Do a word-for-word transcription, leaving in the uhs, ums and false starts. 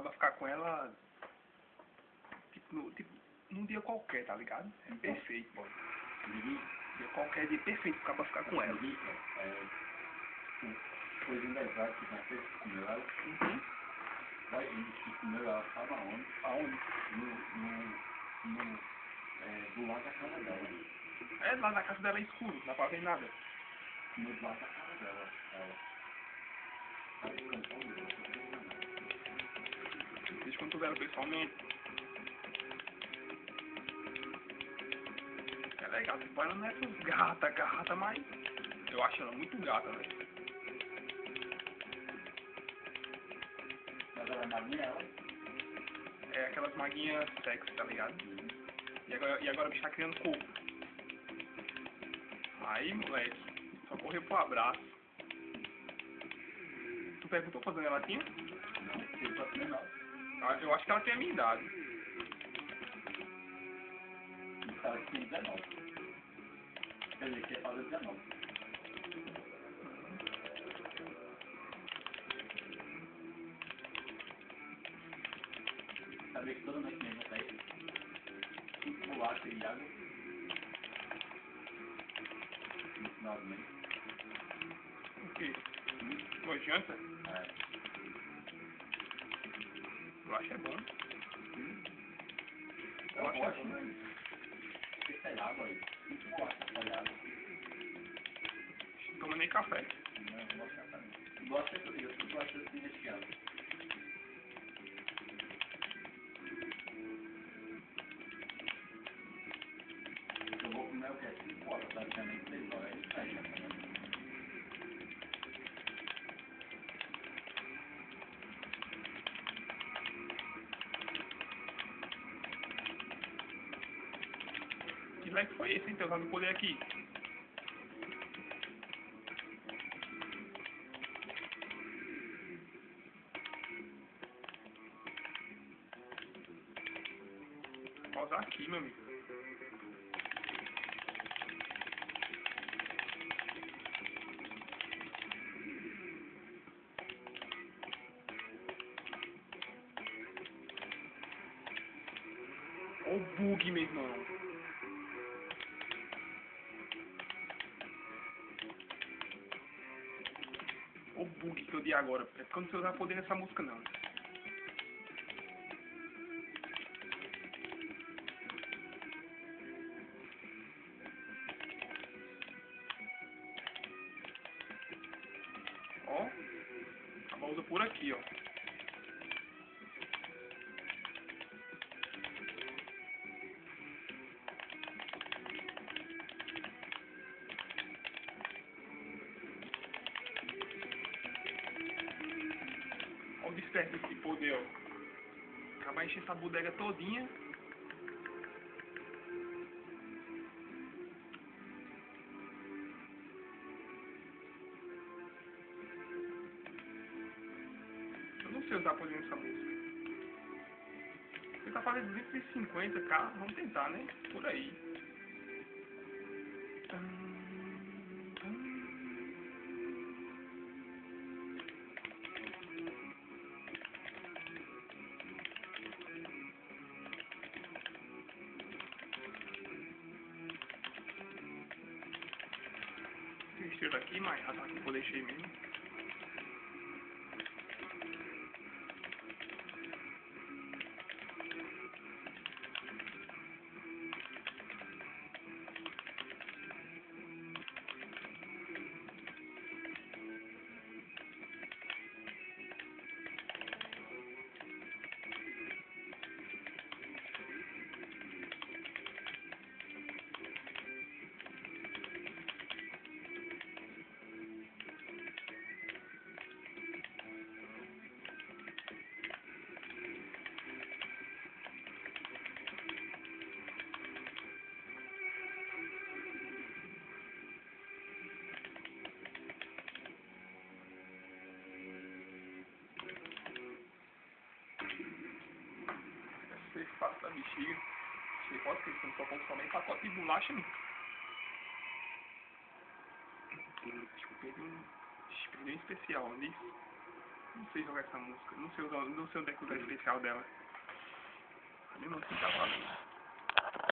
acaba ficar com ela tipo, no, tipo, num dia qualquer, tá ligado? É perfeito, pô. Dia qualquer dia perfeito pra acaba ficar com ela. Depois ainda vai que já fez comeu ela. Uhum. Vai, ele que comeu ela, estava onde? Aonde? No, no, no, é, do lado da casa dela. É, lá na casa dela é escuro, não dá pra ver nada. No lado da casa dela, ela. Ela descansou dela, Desde quando tu vê ela pessoalmente. É legal, tipo, ela não é essas gata, gata, mas eu acho ela muito gata, velho. mas ela é magrinha, ela. É aquelas maguinhas sexy, tá ligado? E agora, e agora o bicho tá criando corpo. Aí, moleque, só correu pro abraço. Tu perguntou quantos anos ela tinha? Não, ele tá comendo ela. Ah, eu acho que ela tem a minha idade. O cara que tem dezenove. Quer dizer, que ia fazer dezenove. Sabia que toda noite mesmo eu saí. Cinco bolachas e água. No final do mês. O quê? Uma janta? É. Eu acho que é bom. Eu Eu acho que é gosto, bom. né? Porque sai água aí. Cinco bolachas sai água. Não toma nem café. Não, eu não gosto de café. Eu gosto de eu só gosto de recheado. Eu vou comer o que? cinco horas, praticamente seis horas. Aí fecha também. Que lag foi esse, hein? Teu no poder aqui. Vou pausar aqui, meu amigo. Ó o bug, meu irmão. Ó o bug que eu dei agora. É porque eu não sei usar poder nessa música, não. Ó. Acaba usa por aqui, ó. Ó o desperdício de poder, ó. Acaba enchendo essa bodega todinha. Eu não sei usar poder nessa música. Tentar fazer duzentos e cinquenta k, vamos tentar, né? Por aí. Tem estrela aqui, mas já tá com o poder cheio mesmo. Ser fácil da bexiga. Você pode ter que só consome nem pacote de bolacha, meu. Acho que eu perdi um. Perdi um especial, não disse? Não sei jogar essa música. Não sei, usar, não sei onde é que usa o especial dela. Mesmo assim tá valendo.